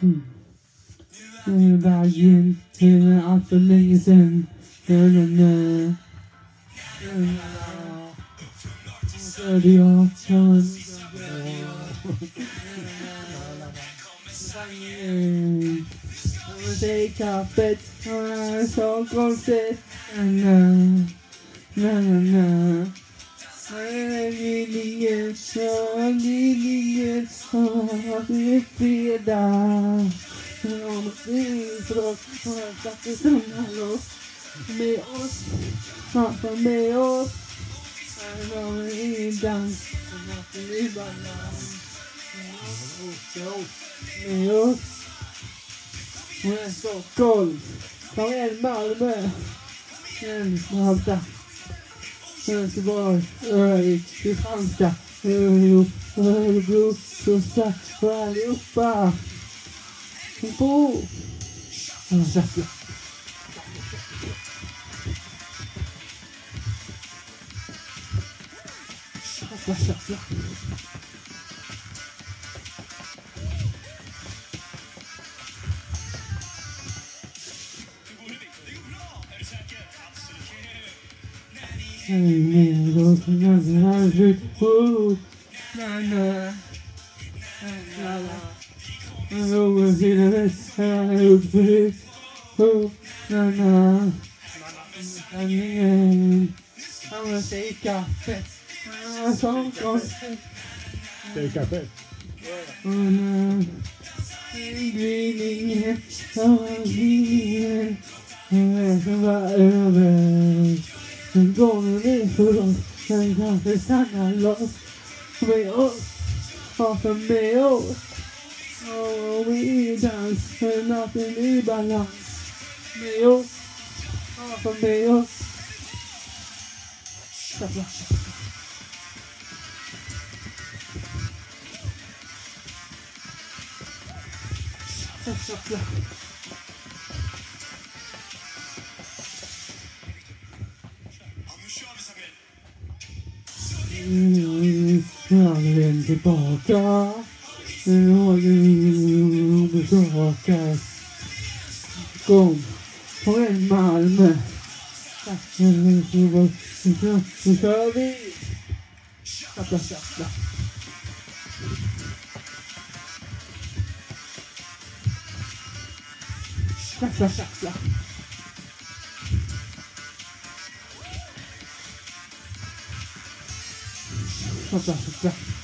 Vägen allt för länge sen. Hörde jag det kaffet så konstigt. Linjen, det är fredag. Om friidrott och att samla oss med oss. Med oss. I dans och i balans. Med oss. Med Stockholm. Kom igen Malmö. Malta. Göteborg. Kristianstad. Örebro. Kosta. Och allihopa. På. Sackla. Sackla. En gång är för oss, men kanske stannar loss med oss, varför med oss? Och vi dansar natten i balans med oss, varför med oss? Sackla. Sackla. Vänd tillbaka. Tillbaka. Kom igen Malmö. Nu kör vi. Sackla. Sackla. Sackla.